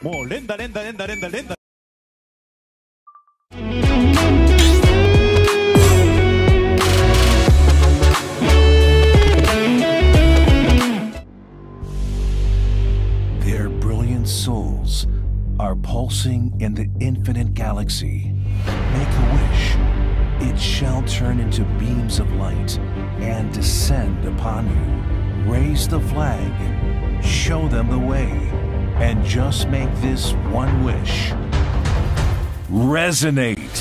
もう連打連打連打連打連打。 Their brilliant souls are pulsing in the infinite galaxy. Make a wish. It shall turn into beams of light and descend upon you. Raise the flag. Show them the way. And just make this one wish. Resonate.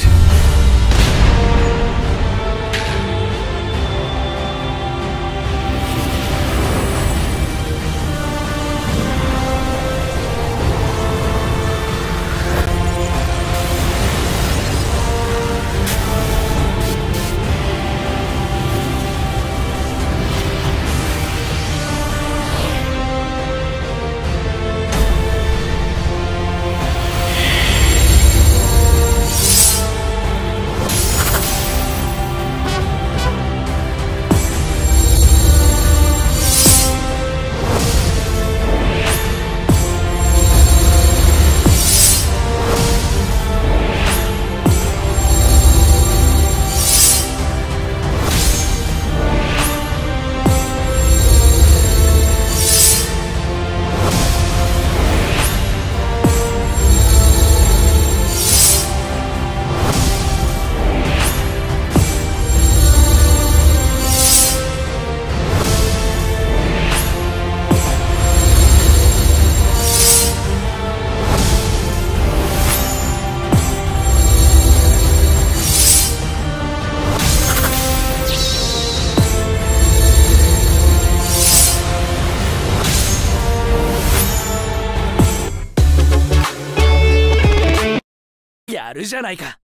やるじゃないか。